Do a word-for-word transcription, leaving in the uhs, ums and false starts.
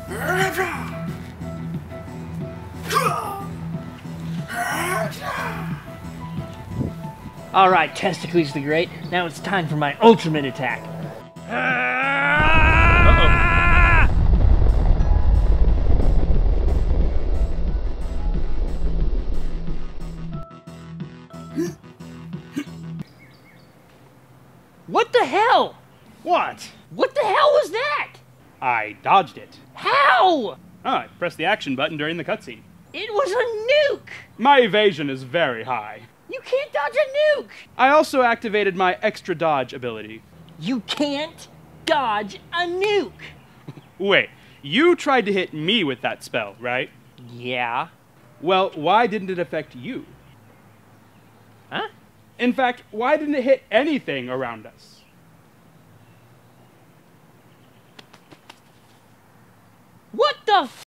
Alright, Testicles the Great, now it's time for my ultimate attack. What the hell? What? What the hell was that? I dodged it. How? Oh, I pressed the action button during the cutscene. It was a nuke! My evasion is very high. You can't dodge a nuke! I also activated my extra dodge ability. You can't dodge a nuke! Wait, you tried to hit me with that spell, right? Yeah. Well, why didn't it affect you? Huh? In fact, why didn't it hit anything around us? What the f-